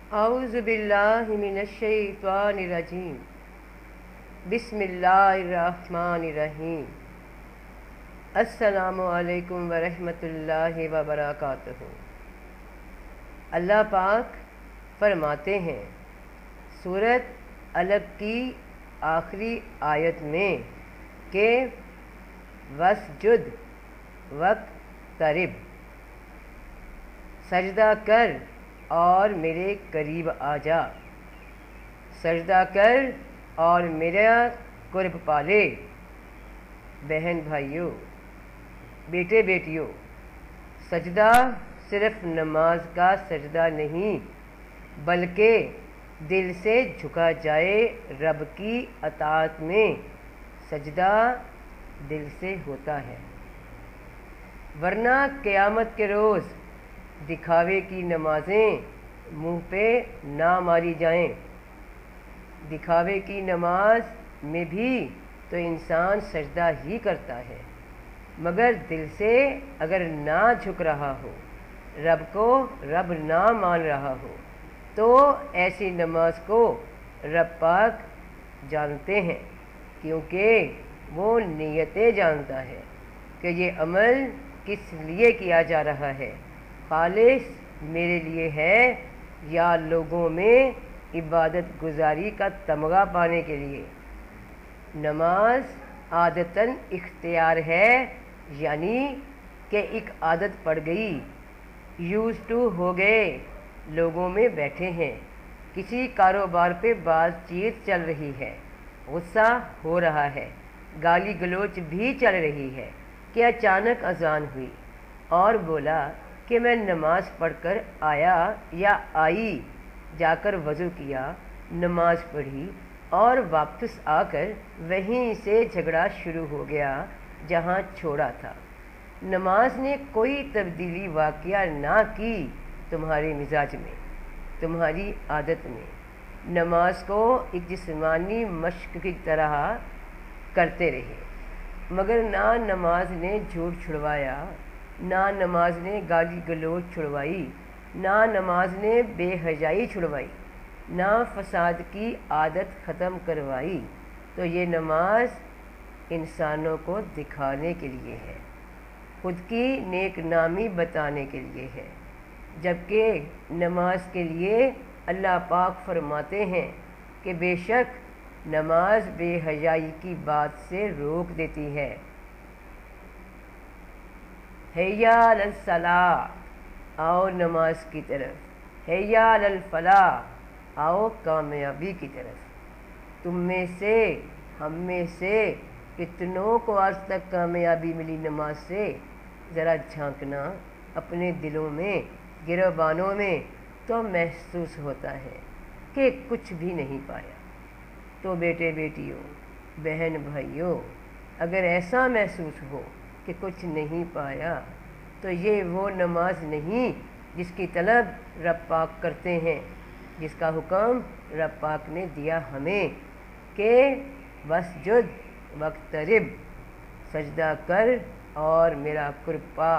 اعوذ باللہ من الشیطان الرجیم بسم اللہ الرحمن الرحیم السلام علیکم ورحمۃ اللہ وبرکاتہ۔ اللہ پاک فرماتے ہیں سورۃ علق کی آخری آیت میں کہ وسجد وقترب، سجدہ کر اور میرے قریب آ جا، سجدہ کر اور میرا قرب پالے۔ بہن بھائیوں، بیٹے بیٹیوں، سجدہ صرف نماز کا سجدہ نہیں بلکہ دل سے جھکا جائے رب کی اطاعت میں سجدہ دل سے ہوتا ہے، ورنہ قیامت کے روز دکھاوے کی نمازیں منہ پہ نہ ماری جائیں۔ دکھاوے کی نماز میں بھی تو انسان سجدہ ہی کرتا ہے، مگر دل سے اگر نہ جھک رہا ہو، رب کو رب نہ مان رہا ہو، تو ایسی نماز کو رب پاک جانتے ہیں، کیونکہ وہ نیتیں جانتا ہے کہ یہ عمل کس لیے کیا جا رہا ہے، خالص میرے لیے ہے یا لوگوں میں عبادت گزاری کا تمغہ پانے کے لیے۔ نماز عادتاً اختیار ہے، یعنی کہ ایک عادت پڑ گئی، یوز ٹو ہو گئے، لوگوں میں بیٹھے ہیں، کسی کاروبار پہ بات چیت چل رہی ہے، غصہ ہو رہا ہے، گالی گلوچ بھی چل رہی ہے کہ اچانک اذان ہوئی اور بولا کہ میں نماز پڑھ کر آیا یا آئی، جا کر وضو کیا، نماز پڑھی اور واپس آ کر وہیں سے جھگڑا شروع ہو گیا جہاں چھوڑا تھا۔ نماز نے کوئی تبدیلی واقعہ نہ کی تمہارے مزاج میں، تمہاری عادت میں۔ نماز کو ایک جسمانی مشق کی طرح کرتے رہے، مگر نہ نماز نے جھوٹ چھڑوایا، نہ نماز نے گالی گلوچ چھڑوائی، نہ نماز نے بے حیائی چھڑوائی، نہ فساد کی عادت ختم کروائی۔ تو یہ نماز انسانوں کو دکھانے کے لیے ہے، خود کی نیک نامی بتانے کے لیے ہے، جبکہ نماز کے لیے اللہ پاک فرماتے ہیں کہ بے شک نماز بے حیائی کی بات سے روک دیتی ہے۔ حیا علی الصلاۃ، آؤ نماز کی طرف، حیا علی الفلاح، آؤ کامیابی کی طرف۔ تم میں سے، ہم میں سے کتنوں کو آج تک کامیابی ملی نماز سے؟ ذرا جھانکنا اپنے دلوں میں، گریبانوں میں، تو محسوس ہوتا ہے کہ کچھ بھی نہیں پایا۔ تو بیٹے بیٹیوں، بہن بھائیوں، اگر ایسا محسوس ہو کہ کچھ نہیں پایا تو یہ وہ نماز نہیں جس کی طلب رب پاک کرتے ہیں، جس کا حکم رب پاک نے دیا ہمیں کہ وسجد وقترب، سجدہ کر اور میرا قرب پا۔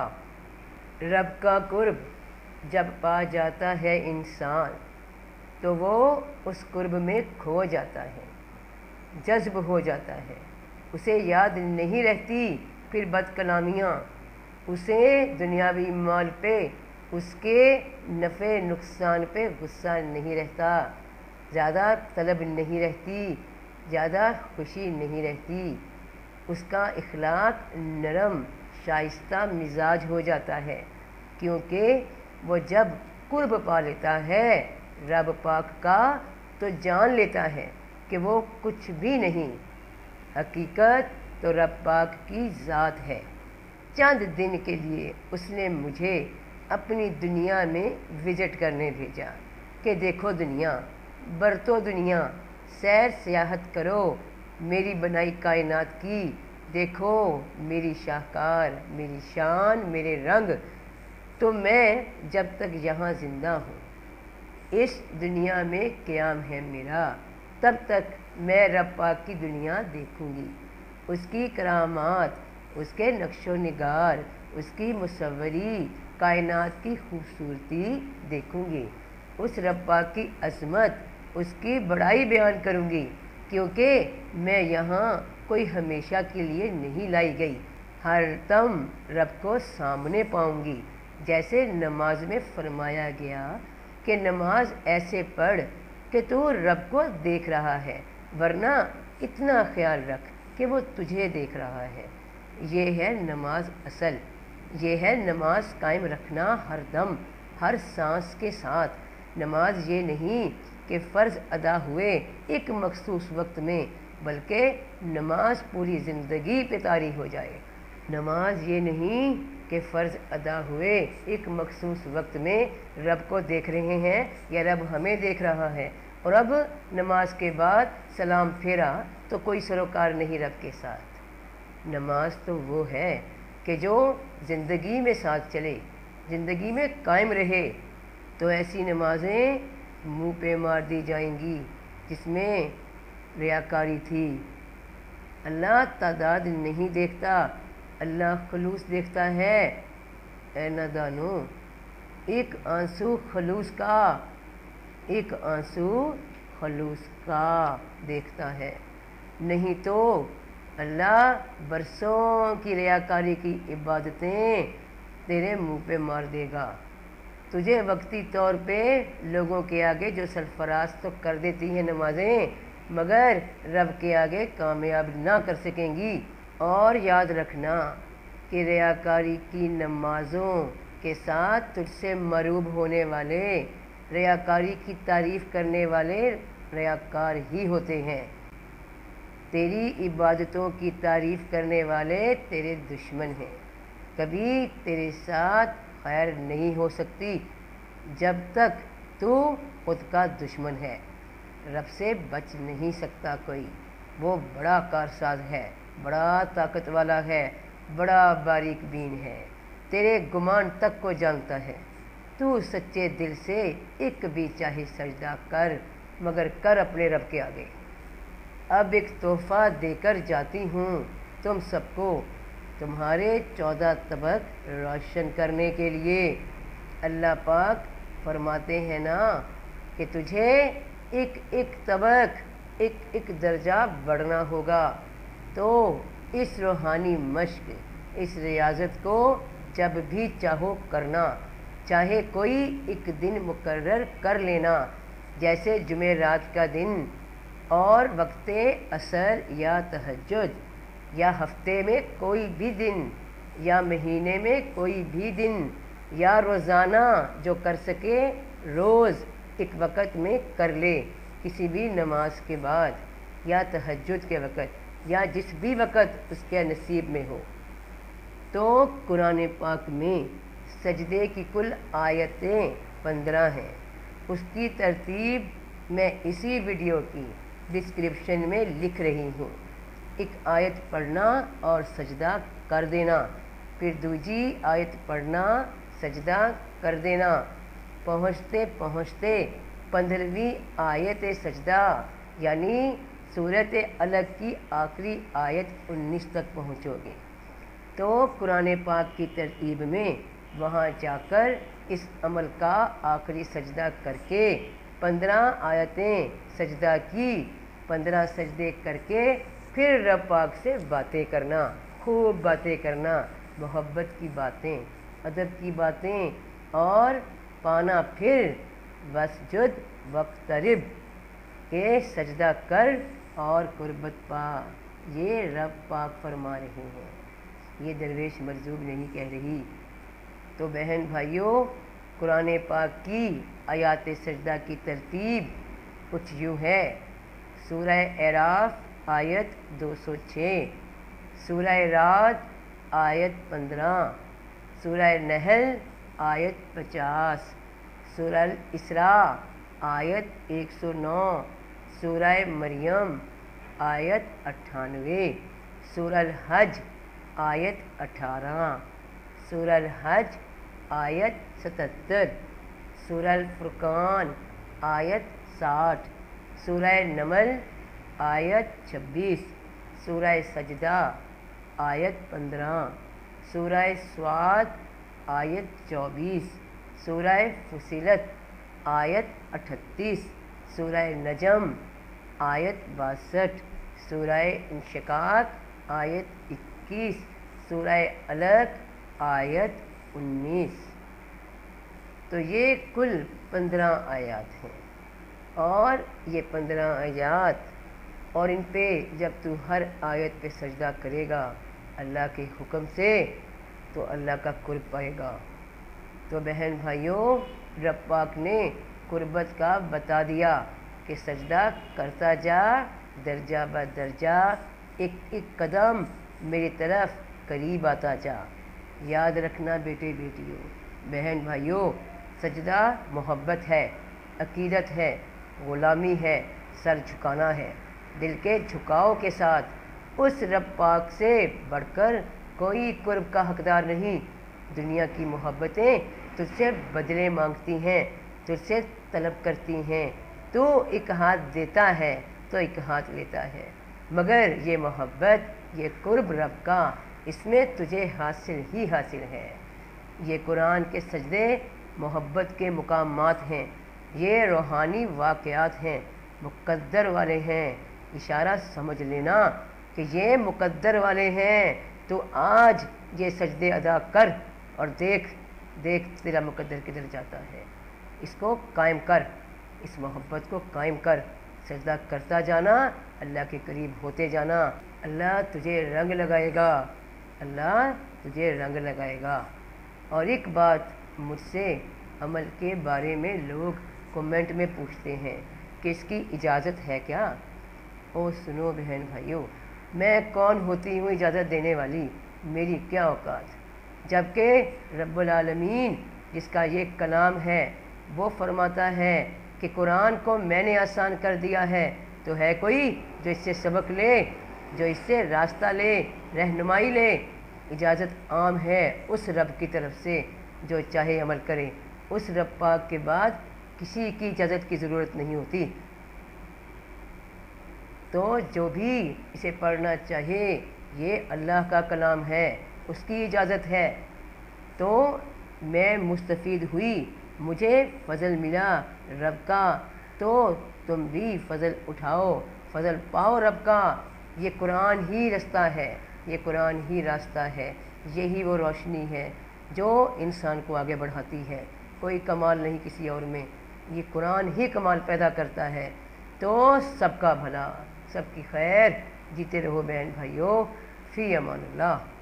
رب کا قرب جب پا جاتا ہے انسان تو وہ اس قرب میں کھو جاتا ہے، جذب ہو جاتا ہے، اسے یاد نہیں رہتی پھر بد کلامیاں، اسے دنیاوی مال پہ، اس کے نفع نقصان پہ غصہ نہیں رہتا، زیادہ طلب نہیں رہتی، زیادہ خوشی نہیں رہتی، اس کا اخلاق نرم شائستہ مزاج ہو جاتا ہے، کیونکہ وہ جب قرب پا لیتا ہے رب پاک کا تو جان لیتا ہے کہ وہ کچھ بھی نہیں، حقیقت تو رب پاک کی ذات ہے۔ چند دن کے لیے اس نے مجھے اپنی دنیا میں وزٹ کرنے بھیجا کہ دیکھو دنیا، برتو دنیا، سیر سیاحت کرو میری بنائی کائنات کی، دیکھو میری شاہکار، میری شان، میرے رنگ۔ تو میں جب تک یہاں زندہ ہوں، اس دنیا میں قیام ہے میرا، تب تک میں رب پاک کی دنیا دیکھوں گی، اس کی کرامات، اس کے نقش و نگار، اس کی مصوری کائنات کی خوبصورتی دیکھوں گی۔ اس رب پاک کی عظمت، اس کی بڑائی بیان کروں گی، کیونکہ میں یہاں کوئی ہمیشہ کے لیے نہیں لائی گئی، ہر دم رب کو سامنے پاؤں گی، جیسے نماز میں فرمایا گیا کہ نماز ایسے پڑھ کہ تو رب کو دیکھ رہا ہے، ورنہ اتنا خیال رکھ کہ وہ تجھے دیکھ رہا ہے۔ یہ ہے نماز اصل، یہ ہے نماز قائم رکھنا ہر دم، ہر سانس کے ساتھ۔ نماز یہ نہیں کہ فرض ادا ہوئے ایک مخصوص وقت میں، بلکہ نماز پوری زندگی پہ طاری ہو جائے۔ نماز یہ نہیں کہ فرض ادا ہوئے ایک مخصوص وقت میں رب کو دیکھ رہے ہیں یا رب ہمیں دیکھ رہا ہے، اور اب نماز کے بعد سلام پھیرا تو کوئی سروکار نہیں رب کے ساتھ۔ نماز تو وہ ہے کہ جو زندگی میں ساتھ چلے، زندگی میں قائم رہے، تو ایسی نمازیں منہ پہ مار دی جائیں گی جس میں ریاکاری تھی۔ اللہ تعداد نہیں دیکھتا، اللہ خلوص دیکھتا ہے۔ اے نادانو، ایک آنسو خلوص کا، ایک آنسو خلوص کا دیکھتا ہے، نہیں تو اللہ برسوں کی ریاکاری کی عبادتیں تیرے منہ پہ مار دے گا۔ تجھے وقتی طور پہ لوگوں کے آگے جو سرفراز تو کر دیتی ہیں نمازیں، مگر رب کے آگے کامیاب نہ کر سکیں گی۔ اور یاد رکھنا کہ ریاکاری کی نمازوں کے ساتھ تجھ سے مروب ہونے والے، ریاکاری کی تعریف کرنے والے ریاکار ہی ہوتے ہیں۔ تیری عبادتوں کی تعریف کرنے والے تیرے دشمن ہیں، کبھی تیرے ساتھ خیر نہیں ہو سکتی جب تک تو خود کا دشمن ہے۔ رب سے بچ نہیں سکتا کوئی، وہ بڑا کارساز ہے، بڑا طاقت والا ہے، بڑا باریک بین ہے، تیرے گمان تک کو جانتا ہے۔ تو سچے دل سے ایک بھی چاہے سجدہ کر، مگر کر اپنے رب کے آگے۔ اب ایک تحفہ دے کر جاتی ہوں تم سب کو، تمہارے 14 طبق روشن کرنے کے لیے۔ اللہ پاک فرماتے ہیں نا کہ تجھے ایک ایک طبق، ایک ایک درجہ بڑھنا ہوگا، تو اس روحانی مشق، اس ریاضت کو جب بھی چاہو کرنا، چاہے کوئی ایک دن مقرر کر لینا، جیسے جمعرات کا دن، اور وقت عصر یا تہجد، یا ہفتے میں کوئی بھی دن، یا مہینے میں کوئی بھی دن، یا روزانہ جو کر سکے روز ایک وقت میں کر لے، کسی بھی نماز کے بعد، یا تہجد کے وقت، یا جس بھی وقت اس کے نصیب میں ہو۔ تو قرآن پاک میں سجدے کی کل آیتیں 15 ہیں، اس کی ترتیب میں اسی ویڈیو کی ڈسکرپشن میں لکھ رہی ہوں۔ ایک آیت پڑھنا اور سجدہ کر دینا، پھر دوسری آیت پڑھنا، سجدہ کر دینا، پہنچتے پہنچتے 15ویں آیت سجدہ یعنی سورۃ علق کی آخری آیت 19 تک پہنچو گے، تو قرآن پاک کی ترتیب میں وہاں جا کر اس عمل کا آخری سجدہ کر کے 15 آیتیں سجدہ کی، 15 سجدے کر کے پھر رب پاک سے باتیں کرنا، خوب باتیں کرنا، محبت کی باتیں، ادب کی باتیں، اور پانا پھر وسجد واقترب کہ سجدہ کر اور قربت پا۔ یہ رب پاک فرما رہے ہیں، یہ درویش مرزوق نہیں کہہ رہی۔ تو بہن بھائیوں، قرآن پاک کی آیات سجدہ کی ترتیب کچھ یوں ہے: سورہ اعراف آیت 206، سورہ رعد آیت 15، سورہ نحل آیت 50، سورہ الاسراء آیت 109، سورہ مریم آیت 98، سورہ الحج آیت 18، سورہ الحج آیت 77، سورہ الفرقان آیت 60، سورہ نمل آیت 26، سورہ سجدہ آیت 15، سورہ سواد آیت 24، سورہ فصلت آیت 38، سورہ نجم آیت 62، سورہ انشقاق آیت 21، سورہ علق آیت 19۔ تو یہ کل 15 آیات ہیں، اور یہ 15 آیات، اور ان پہ جب تو ہر آیت پہ سجدہ کرے گا اللہ کے حکم سے تو اللہ کا قرب پائے گا۔ تو بہن بھائیوں، رب پاک نے قربت کا بتا دیا کہ سجدہ کرتا جا، درجہ بدرجہ ایک ایک قدم میری طرف قریب آتا جا۔ یاد رکھنا بیٹے بیٹیوں، بہن بھائیوں، سجدہ محبت ہے، عقیدت ہے، غلامی ہے، سر جھکانا ہے۔ دل کے جھکاؤ کے ساتھ اس رب پاک سے بڑھ کر کوئی قرب کا حقدار نہیں۔ دنیا کی محبتیں تجھ سے بدلے مانگتی ہیں، تجھ سے طلب کرتی ہیں، تو ایک ہاتھ دیتا ہے تو ایک ہاتھ لیتا ہے، مگر یہ محبت، یہ قرب رب کا، اس میں تجھے حاصل ہی حاصل ہے۔ یہ قرآن کے سجدے محبت کے مقامات ہیں، یہ روحانی واقعات ہیں، مقدر والے ہیں۔ اشارہ سمجھ لینا کہ یہ مقدر والے ہیں، تو آج یہ سجدے ادا کر اور دیکھ تیرا مقدر کدھر جاتا ہے۔ اس کو قائم کر، اس محبت کو قائم کر، سجدہ کرتا جانا، اللہ کے قریب ہوتے جانا۔ اللہ تجھے رنگ لگائے گا، اللہ تجھے رنگ لگائے گا۔ اور ایک بات مجھ سے عمل کے بارے میں لوگ کمنٹ میں پوچھتے ہیں کہ اس کی اجازت ہے کیا؟ او سنو بہن بھائیوں، میں کون ہوتی ہوں اجازت دینے والی؟ میری کیا اوقات؟ جبکہ رب العالمین جس کا یہ کلام ہے وہ فرماتا ہے کہ قرآن کو میں نے آسان کر دیا ہے، تو ہے کوئی جو اس سے سبق لے، جو اس سے راستہ لے، رہنمائی لے؟ اجازت عام ہے اس رب کی طرف سے جو چاہے عمل کرے۔ اس رب پاک کے بعد کسی کی اجازت کی ضرورت نہیں ہوتی۔ تو جو بھی اسے پڑھنا چاہے، یہ اللہ کا کلام ہے، اس کی اجازت ہے۔ تو میں مستفید ہوئی، مجھے فضل ملا رب کا، تو تم بھی فضل اٹھاؤ، فضل پاؤ رب کا۔ یہ قرآن ہی رستہ ہے، یہ قرآن ہی راستہ ہے، یہی وہ روشنی ہے جو انسان کو آگے بڑھاتی ہے۔ کوئی کمال نہیں کسی اور میں، یہ قرآن ہی کمال پیدا کرتا ہے۔ تو سب کا بھلا، سب کی خیر، جیتے رہو بہن بھائیوں، فی امان اللہ۔